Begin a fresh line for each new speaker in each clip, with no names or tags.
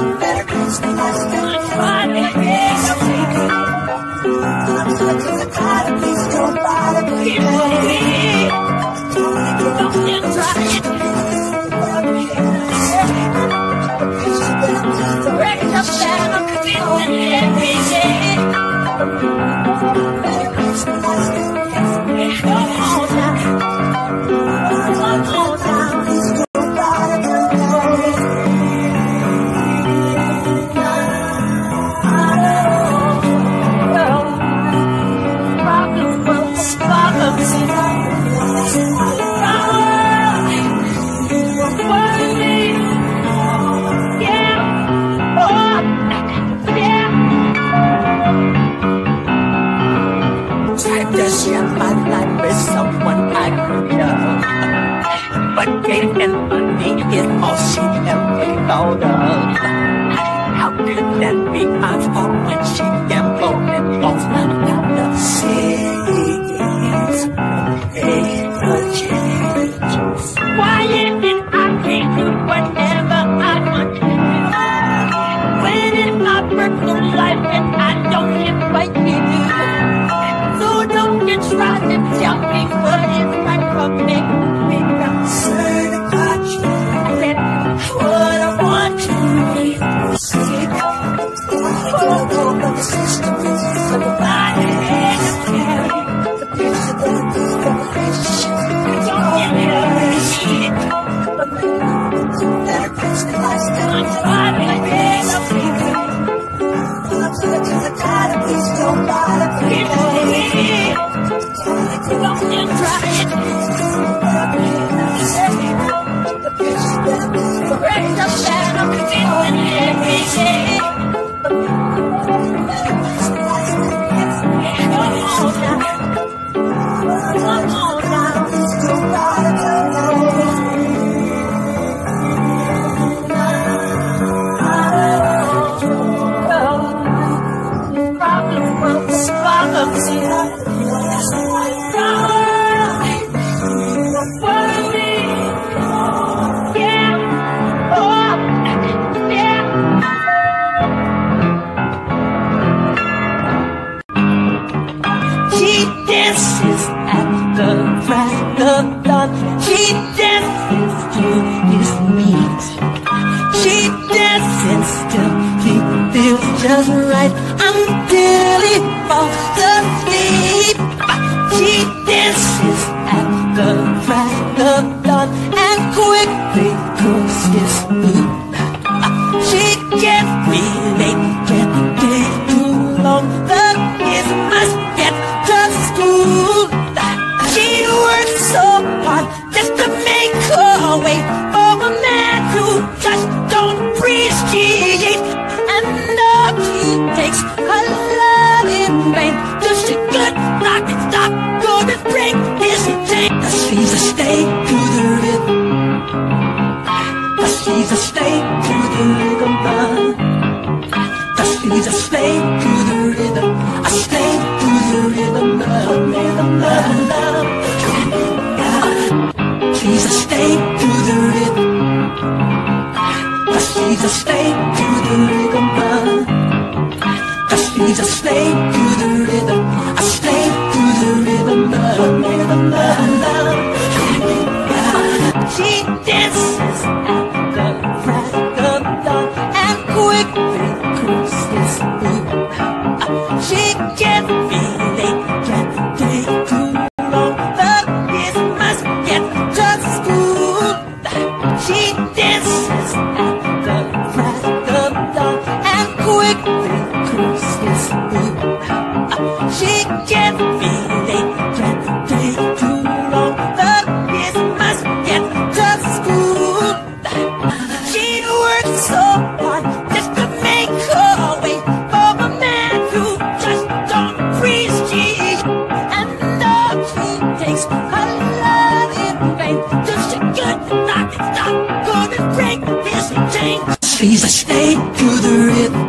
She's a stay to the rhythm.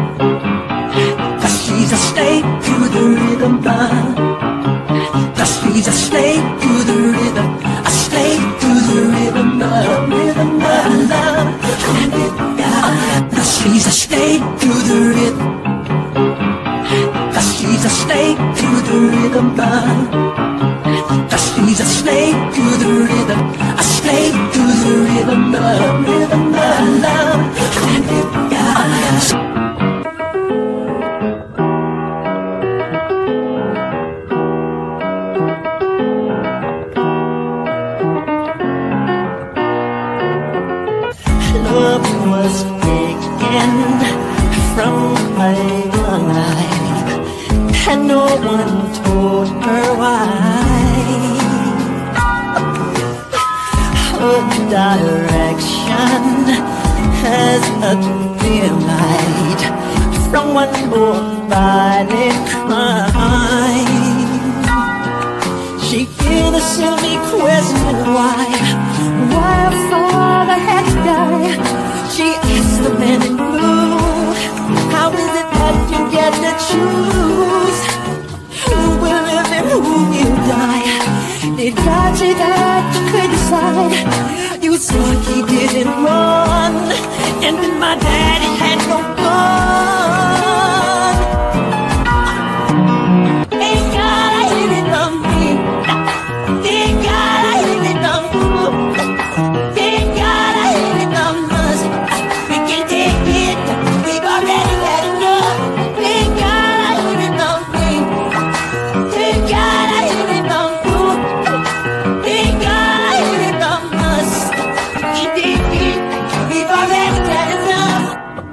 She's a stay to the rhythm. She's a stay to the rhythm. A stay to the rhythm. Rhythm. She's slave to the rhythm. 'Cause she's a slave to the rhythm. 'Cause she's a slave to the rhythm. A slave to the rhythm. Rhythm of love.
Love was taken from my life, and no one told her why. Her direction has a clear light from one more violent crime. She innocently questioned why her father had to die. She asked the man in blue, how is it that you get to choose who will live and who will die? Did God say that you could decide? You saw he didn't run, and when my daddy had no gun. Thank God I hit it on me. Thank God I hit it on you. Thank God I hit it on us. We can take it, we've already had enough. Thank God I hit it on me. Thank God I hit it on you. Thank God I hit it on us. We can take it, we've already had enough.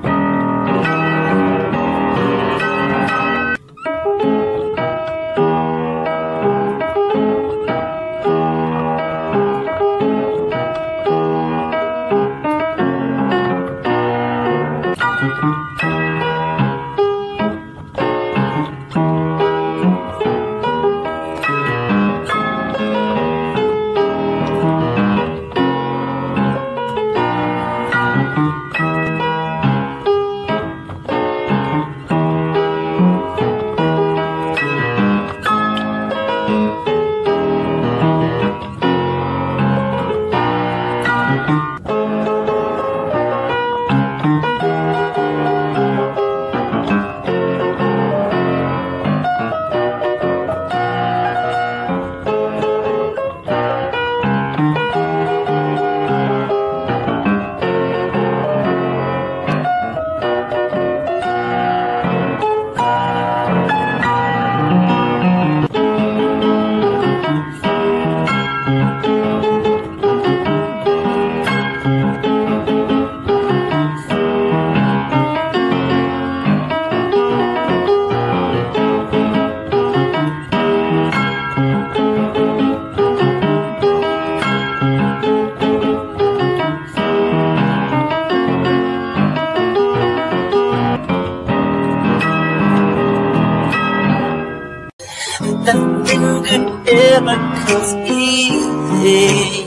Nothing good ever comes easy.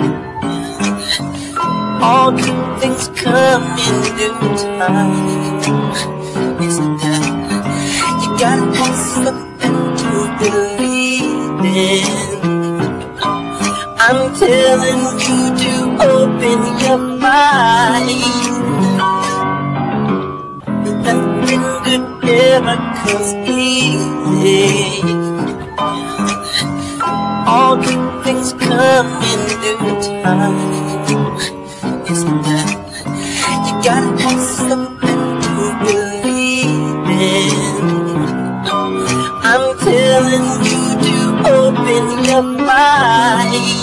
All good things come in due time. Isn't that? You gotta have something to believe in. I'm telling you to open your mind. Nothing good ever comes easy. All good things come in due time. Isn't that? You gotta have something to believe in. I'm telling you to open your mind.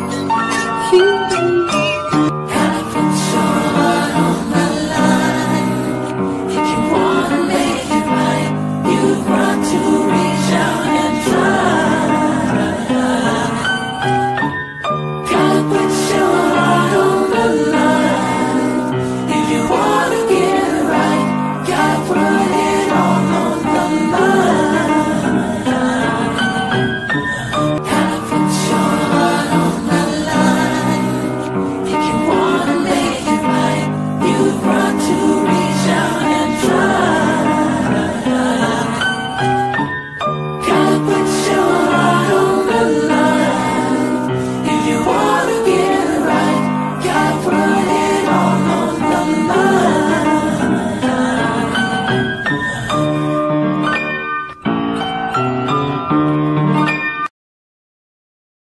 Gotta put your heart on the line. If you wanna make it right, you've got to reach out and try. Gotta put your heart on the line. If you wanna get it right, gotta put